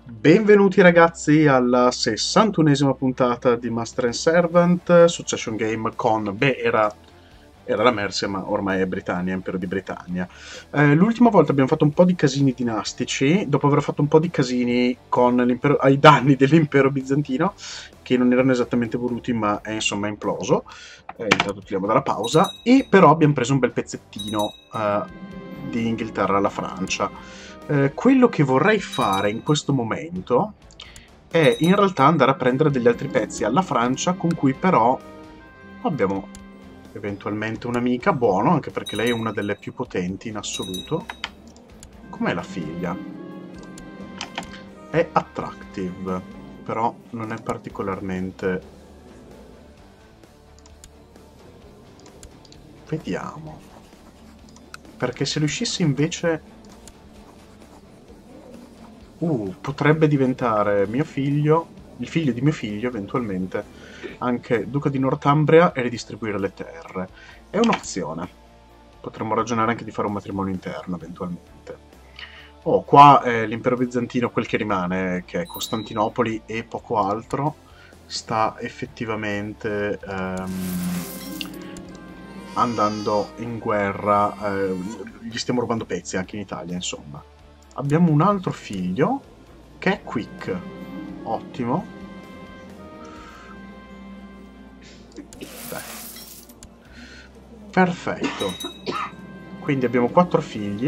Benvenuti ragazzi alla 61esima puntata di Master and Servant Succession Game con, era la Mercia ma ormai è Britannia, Impero di Britannia. L'ultima volta abbiamo fatto un po' di casini dinastici, dopo aver fatto un po' di casini con ai danni dell'impero bizantino, che non erano esattamente voluti ma è insomma imploso. Intanto togliamo dalla pausa, e però abbiamo preso un bel pezzettino di Inghilterra alla Francia. Quello che vorrei fare in questo momento è in realtà andare a prendere degli altri pezzi alla Francia, con cui però abbiamo eventualmente un'amica, buono, anche perché lei è una delle più potenti in assoluto. Com'è la figlia? È attractive, però non è particolarmente... Vediamo. Perché se riuscissi invece... potrebbe diventare mio figlio, il figlio di mio figlio, eventualmente, anche duca di Northumbria e ridistribuire le terre. È un'opzione. Potremmo ragionare anche di fare un matrimonio interno, eventualmente. Oh, qua l'impero bizantino, quel che rimane, che è Costantinopoli e poco altro, sta effettivamente andando in guerra. Gli stiamo rubando pezzi anche in Italia, insomma. Abbiamo un altro figlio che è Quick. Ottimo. Dai. Perfetto. Quindi abbiamo 4 figli.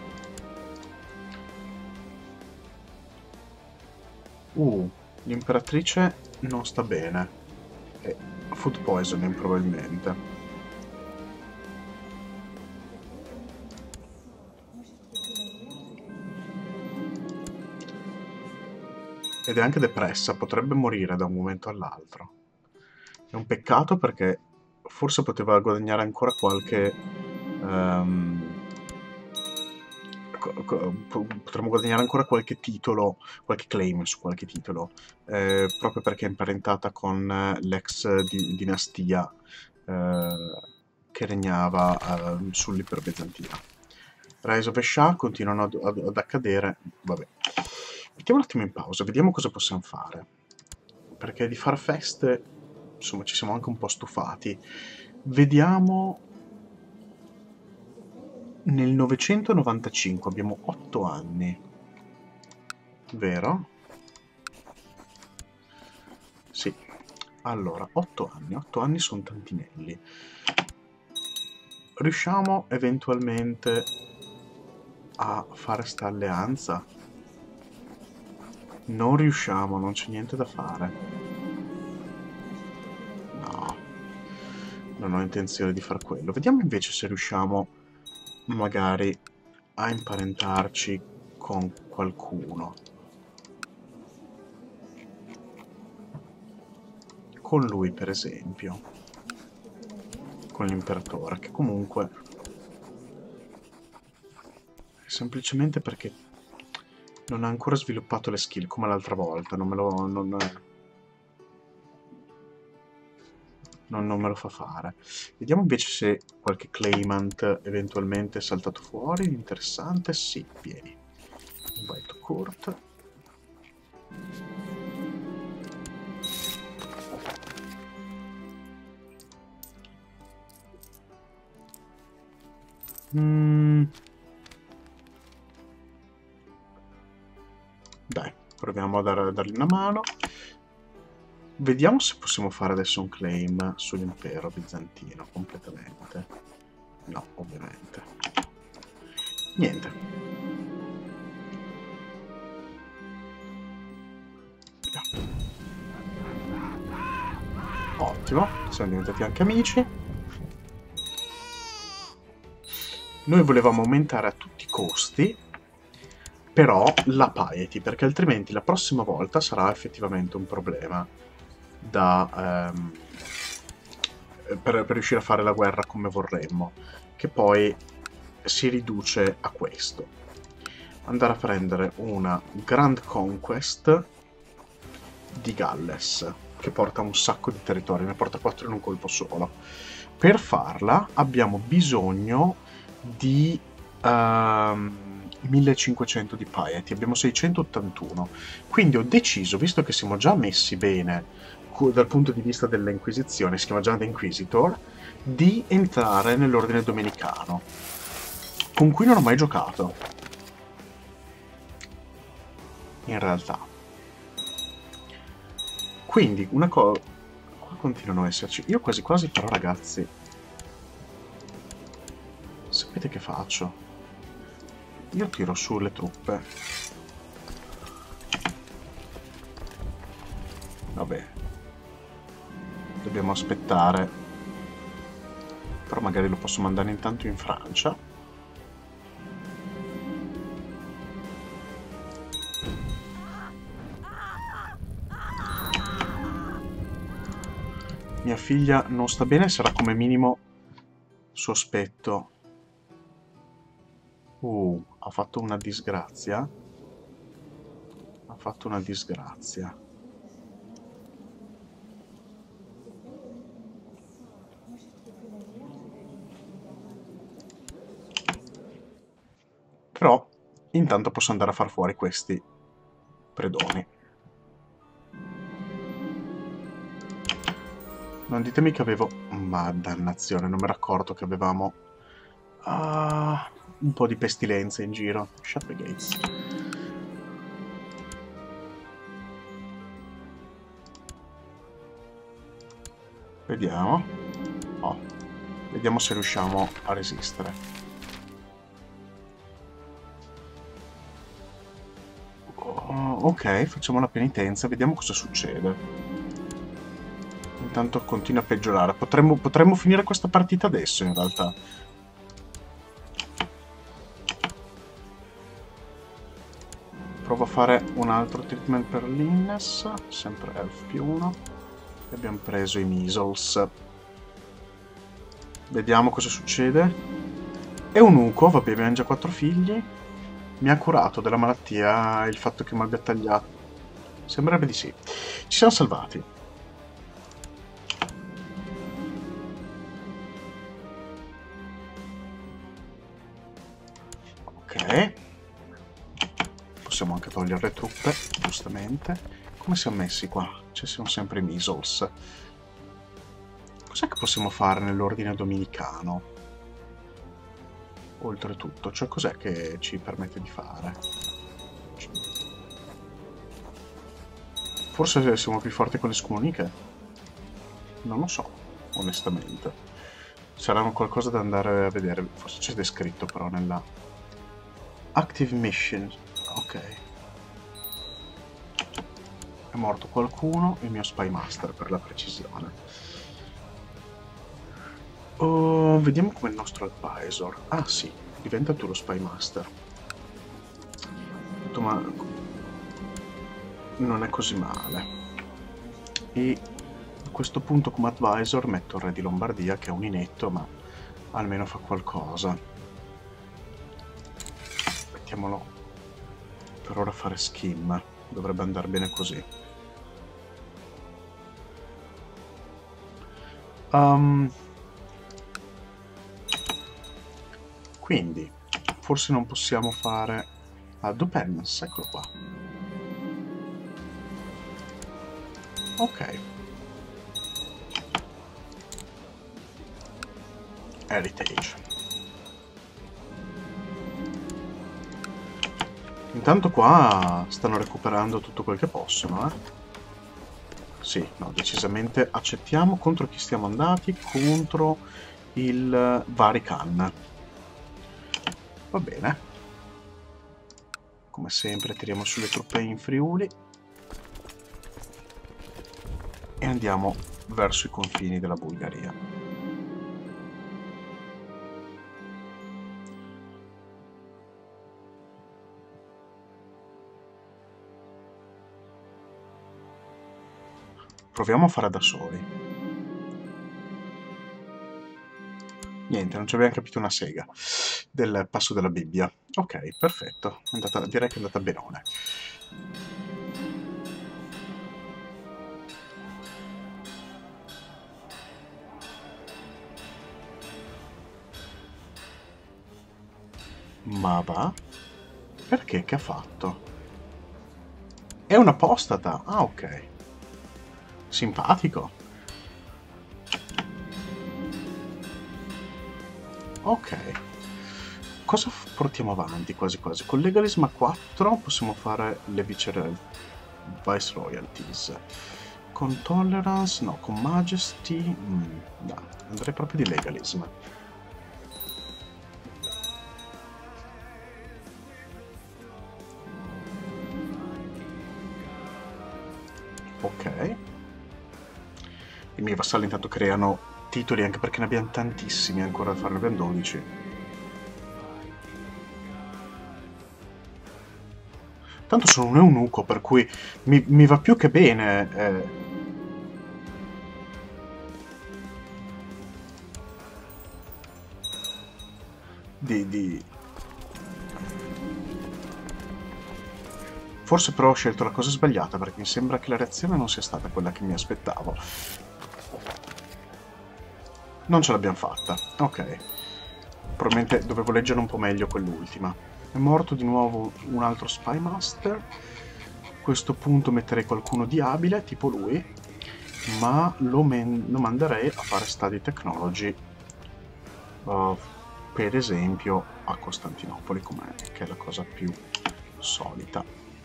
L'imperatrice non sta bene. È food poisoning probabilmente. Ed è anche depressa, potrebbe morire da un momento all'altro. È un peccato perché forse poteva guadagnare ancora qualche... potremmo guadagnare ancora qualche titolo, qualche claim su qualche titolo, proprio perché è imparentata con l'ex dinastia che regnava sull'impero bizantino. Rise of the Shah continuano ad accadere, vabbè. Mettiamo un attimo in pausa, vediamo cosa possiamo fare. Perché di far feste, insomma, ci siamo anche un po' stufati. Vediamo... Nel 995 abbiamo 8 anni. Vero? Sì. Allora, 8 anni. 8 anni sono tantinelli. Riusciamo eventualmente a fare sta alleanza? Non riusciamo, non c'è niente da fare. No, non ho intenzione di far quello. Vediamo invece se riusciamo magari a imparentarci con qualcuno. Con lui, per esempio. Con l'imperatore, che comunque... semplicemente perché non ha ancora sviluppato le skill come l'altra volta, non me lo fa fare. Vediamo invece se qualche claimant eventualmente è saltato fuori. Interessante, sì, vieni. Invite Kurt. Dai, proviamo a dargli una mano. Vediamo se possiamo fare adesso un claim sull'impero bizantino completamente. No, ovviamente. Niente. Ottimo, siamo diventati anche amici. Noi volevamo aumentare a tutti i costi, però, la piety, perché altrimenti la prossima volta sarà effettivamente un problema per riuscire a fare la guerra come vorremmo, che poi si riduce a questo. Andare a prendere una Grand Conquest di Galles, che porta un sacco di territori, ne porta 4 in un colpo solo. Per farla abbiamo bisogno di 1500 di piety, abbiamo 681. Quindi ho deciso, visto che siamo già messi bene dal punto di vista dell'Inquisizione, si chiama già The Inquisitor, di entrare nell'ordine domenicano, con cui non ho mai giocato, in realtà. Quindi, una cosa... Qua continuano a esserci. Io quasi quasi però, ragazzi... Sapete che faccio? Io tiro su le truppe. Vabbè. Dobbiamo aspettare. Però magari lo posso mandare intanto in Francia. Mia figlia non sta bene, sarà come minimo sospetto. Ha fatto una disgrazia. Ha fatto una disgrazia. Però intanto posso andare a far fuori questi predoni. Non ditemi che avevo... Ma dannazione, non mi ero accorto che avevamo... un po' di pestilenza in giro. Shut the gates. Vediamo. Oh. Vediamo se riusciamo a resistere. Ok, facciamo la penitenza, vediamo cosa succede. Intanto continua a peggiorare. Potremmo finire questa partita adesso, in realtà. Provo a fare un altro treatment per l'Innes. Sempre Elf +1. E abbiamo preso i Measles. Vediamo cosa succede. È un uco, vabbè, abbiamo già 4 figli. Mi ha curato della malattia il fatto che mi abbia tagliato. Sembrerebbe di sì. Ci siamo salvati. Ok. Possiamo anche togliere le truppe, giustamente. Come siamo messi qua? Ci sono sempre i Measles. Cos'è che possiamo fare nell'ordine dominicano? Oltretutto, cioè cos'è che ci permette di fare? Forse siamo più forti con le scomuniche? Non lo so, onestamente. Sarà qualcosa da andare a vedere. Forse c'è descritto però nella... Active Mission. Ok. È morto qualcuno, il mio Spy Master per la precisione. Oh, vediamo come il nostro advisor. Ah sì, diventa tu lo Spy Master. Ma non è così male. E a questo punto come advisor metto il re di Lombardia, che è un inetto, ma almeno fa qualcosa. Mettiamolo per ora a fare skim. Dovrebbe andare bene così. Quindi, forse non possiamo fare... Ah, Dupens, eccolo qua. Ok. Heritage. Intanto qua stanno recuperando tutto quel che possono, eh. Sì, no, decisamente accettiamo. Contro chi stiamo andati? Contro il Varikan. Va bene. Come sempre tiriamo sulle truppe in Friuli. E andiamo verso i confini della Bulgaria. Proviamo a fare da soli. Niente, non ci abbiamo capito una sega del passo della Bibbia. Ok, perfetto. Direi che è andata benone. Ma va? Perché? Che ha fatto? È un apostata. Ah, ok. Simpatico. Ok. Cosa portiamo avanti quasi quasi? Con Legalism a 4 possiamo fare le Vice Royalties. Con Tolerance, no, con Majesty, no, andrei proprio di Legalism. Ok. I miei vassalli intanto creano titoli, anche perché ne abbiamo tantissimi ancora da fare, ne abbiamo 12. Tanto sono un eunuco, per cui mi va più che bene. Di... Forse però ho scelto la cosa sbagliata, perché mi sembra che la reazione non sia stata quella che mi aspettavo. Non ce l'abbiamo fatta. Ok. Probabilmente dovevo leggere un po' meglio quell'ultima. È morto di nuovo un altro Spy Master. A questo punto metterei qualcuno di abile, tipo lui, ma lo manderei a fare Study Technology, per esempio a Costantinopoli, che è la cosa più solita.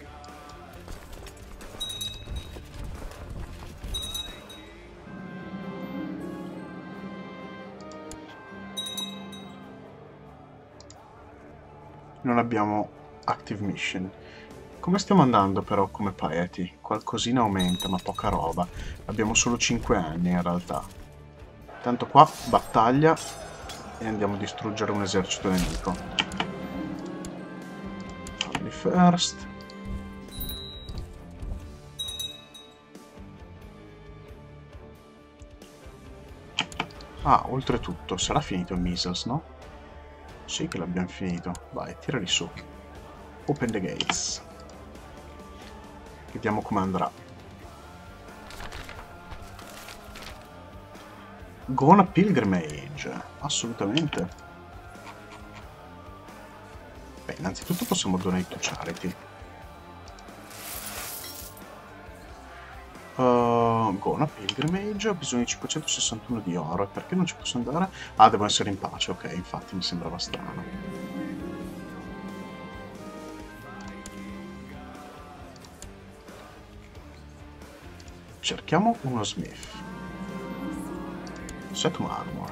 Non abbiamo Active Mission. Come stiamo andando però come piety? Qualcosina aumenta, ma poca roba. Abbiamo solo 5 anni in realtà. Tanto qua, battaglia, e andiamo a distruggere un esercito nemico. Family first. Ah, oltretutto, sarà finito il Measles, no? Sì che l'abbiamo finito. Vai, tirali su. Open the gates. Vediamo come andrà. Gona Pilgrimage. Assolutamente. Beh, innanzitutto possiamo donare to charity. Gona Pilgrimage. Ho bisogno di 561 di oro. Perché non ci posso andare? Ah, devo essere in pace. Ok, infatti mi sembrava strano. Cerchiamo uno Smith. Setum Armor.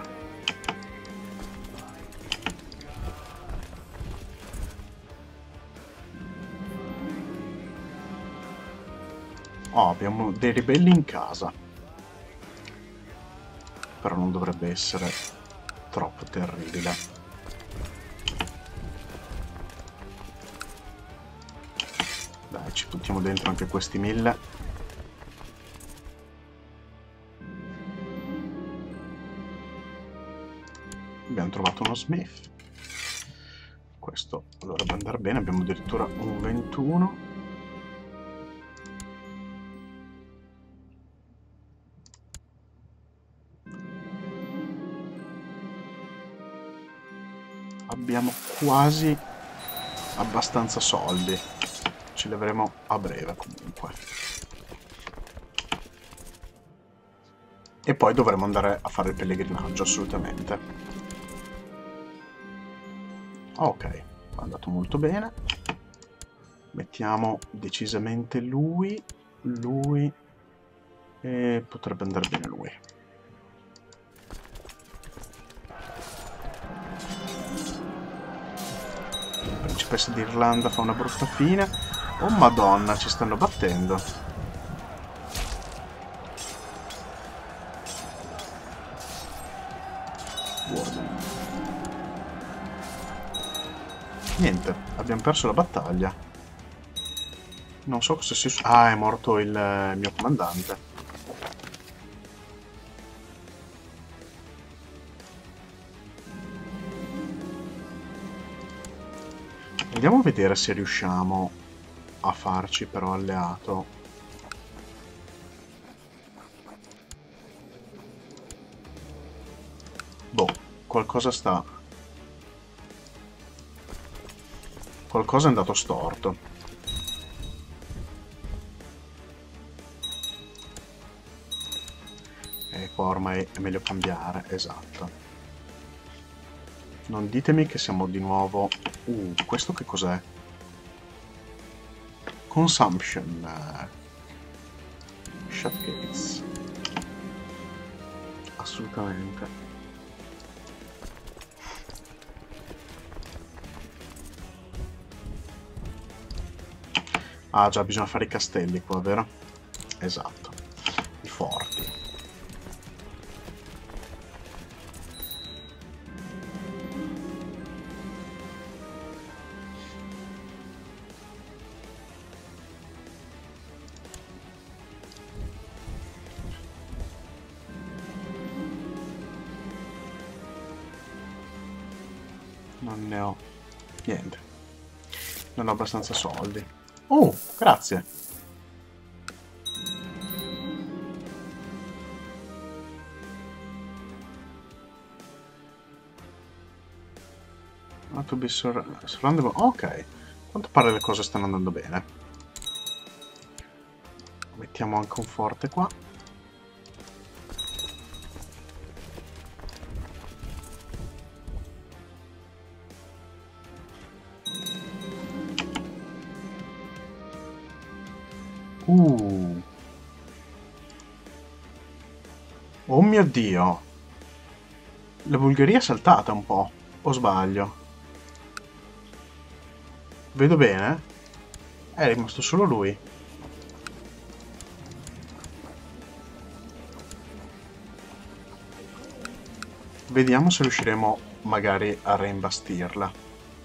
Oh, abbiamo dei ribelli in casa. Però non dovrebbe essere troppo terribile. Dai, ci buttiamo dentro anche questi 1000. Abbiamo trovato uno Smith. Questo dovrebbe andare bene. Abbiamo addirittura un 21. Abbiamo quasi abbastanza soldi. Ci leveremo a breve comunque. E poi dovremo andare a fare il pellegrinaggio, assolutamente. Ok, è andato molto bene. Mettiamo decisamente lui. Lui. E potrebbe andare bene lui. La principessa d'Irlanda fa una brutta fine. Oh madonna, ci stanno battendo. Niente, abbiamo perso la battaglia. Non so cosa sia... Ah, è morto il mio comandante. Andiamo a vedere se riusciamo a farci però alleato. Boh, qualcosa sta Qualcosa è andato storto. E qua ormai è meglio cambiare, esatto. Non ditemi che siamo di nuovo... questo che cos'è? Consumption. Shotgates. Assolutamente. Ah già, bisogna fare i castelli qua, vero? Esatto. I forti. Non ne ho niente. Non ho abbastanza soldi. Oh, grazie. Not to be surrounded. Ok. A quanto pare le cose stanno andando bene. Mettiamo anche un forte qua. Oh mio Dio! La Bulgaria è saltata un po', o sbaglio? Vedo bene? È rimasto solo lui. Vediamo se riusciremo magari a reimbastirla.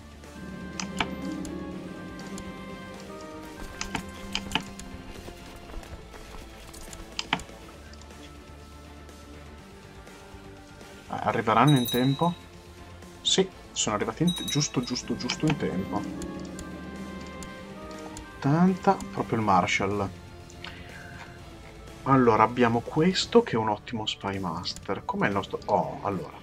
Arriveranno in tempo? Sì, sono arrivati giusto in tempo. 80, proprio il Marshall. Allora, abbiamo questo che è un ottimo Spy Master. Com'è il nostro... Oh, allora.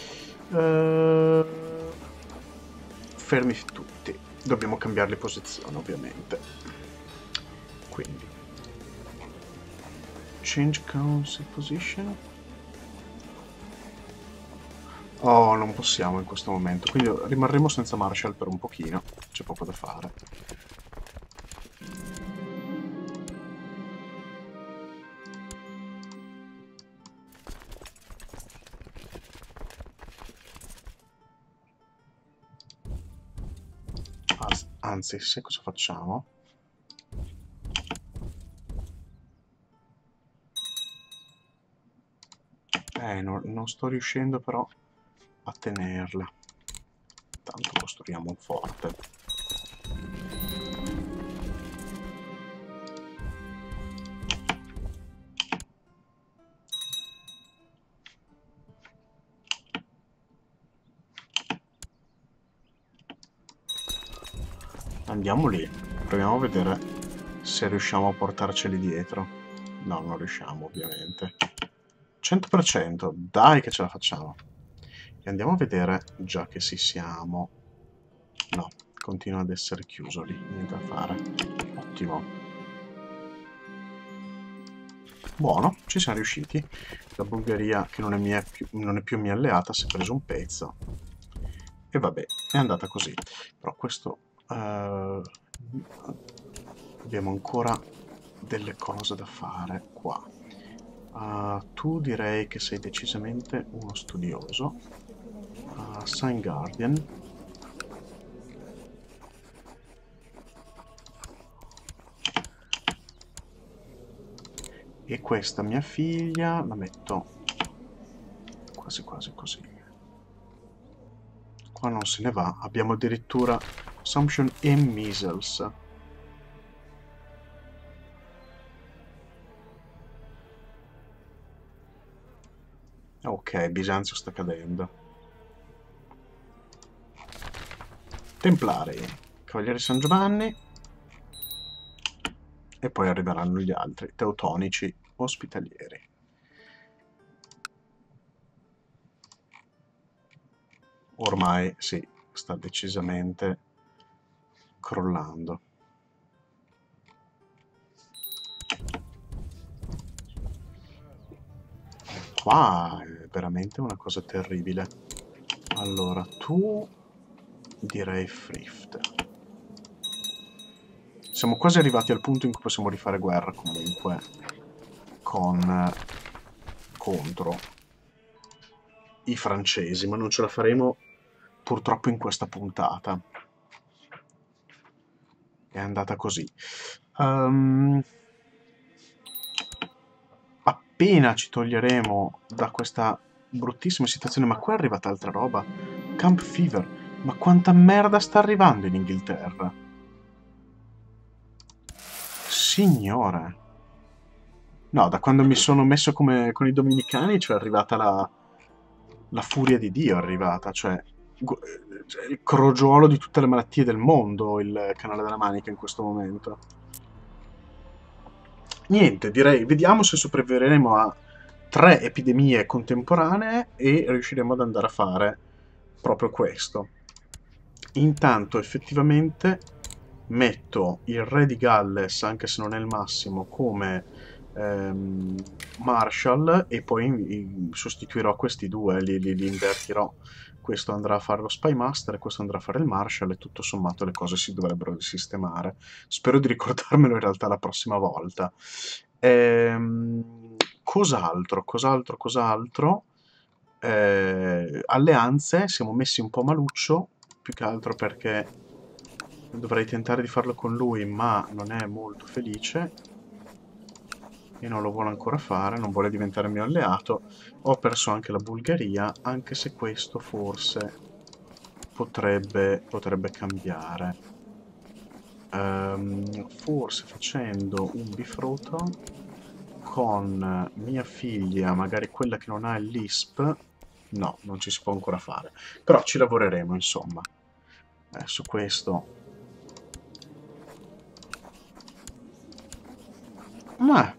Fermi tutti. Dobbiamo cambiarle posizione, ovviamente. Quindi. Change council position. Oh, non possiamo in questo momento. Quindi rimarremo senza Marshall per un pochino. C'è poco da fare. Anzi, sai cosa facciamo? Non sto riuscendo però a tenerla. Tanto costruiamo un forte. Andiamo lì. Proviamo a vedere se riusciamo a portarceli dietro. No, non riusciamo ovviamente. 100%, dai che ce la facciamo. E andiamo a vedere, già che ci siamo. No, continua ad essere chiuso lì, niente da fare. Ottimo. Buono, ci siamo riusciti. La Bulgaria, che non è più mia alleata, si è preso un pezzo. E vabbè, è andata così. Però questo... abbiamo ancora delle cose da fare qua. Tu direi che sei decisamente uno studioso. Sign Guardian. E questa mia figlia la metto quasi quasi così. Qua non se ne va. Abbiamo addirittura Assumption e Measles. Ok, Bisanzio sta cadendo. Templari, Cavalieri San Giovanni. E poi arriveranno gli altri, teutonici ospitalieri. Ormai sì, sta decisamente crollando. Qua è veramente una cosa terribile. Allora, tu direi Thrift. Siamo quasi arrivati al punto in cui possiamo rifare guerra comunque contro i francesi, ma non ce la faremo purtroppo in questa puntata. È andata così. Appena ci toglieremo da questa bruttissima situazione, ma qua è arrivata altra roba. Camp Fever. Ma quanta merda sta arrivando in Inghilterra? Signore. No, da quando mi sono messo come con i dominicani, cioè è arrivata la furia di Dio, è arrivata, cioè il crogiolo di tutte le malattie del mondo, il canale della Manica in questo momento. Niente, direi, vediamo se sopravviveremo a 3 epidemie contemporanee e riusciremo ad andare a fare proprio questo. Intanto effettivamente metto il re di Galles, anche se non è il massimo, come Marshall, e poi sostituirò questi due, li invertirò. Questo andrà a fare lo Spy Master e questo andrà a fare il Marshall, e tutto sommato le cose si dovrebbero sistemare. Spero di ricordarmelo in realtà la prossima volta. Cos'altro? Cos'altro? Cos'altro? Alleanze, siamo messi un po' maluccio, più che altro perché dovrei tentare di farlo con lui, ma non è molto felice e non lo vuole ancora fare, non vuole diventare mio alleato. Ho perso anche la Bulgaria, anche se questo forse potrebbe cambiare. Forse facendo un bifroto con mia figlia, magari quella che non ha il LISP. No, non ci si può ancora fare, però ci lavoreremo, insomma. Su questo. Ma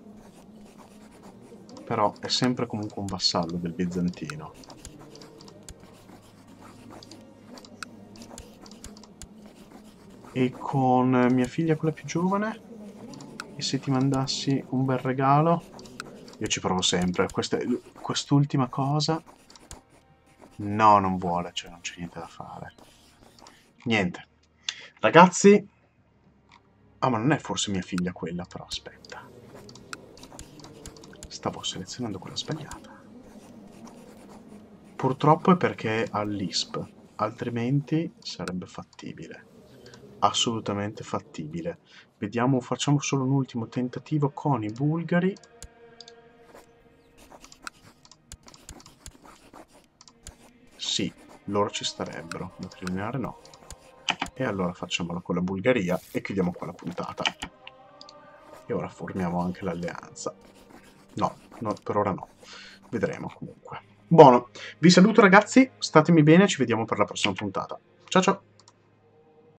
però è sempre comunque un vassallo del bizantino. E con mia figlia, quella più giovane, e se ti mandassi un bel regalo? Io ci provo sempre. Quest'ultima cosa. No, non vuole, cioè non c'è niente da fare. Niente. Ragazzi. Ah, ma non è forse mia figlia quella, però aspetta. Stavo selezionando quella sbagliata. Purtroppo è perché ha l'ISP, altrimenti sarebbe fattibile. Assolutamente fattibile. Vediamo, facciamo solo un ultimo tentativo con i bulgari. Sì, loro ci starebbero, matrilineare no. E allora facciamola con la Bulgaria e chiudiamo qua la puntata. E ora formiamo anche l'alleanza. No, per ora no. Vedremo comunque. Buono, vi saluto ragazzi, statemi bene, ci vediamo per la prossima puntata. Ciao ciao!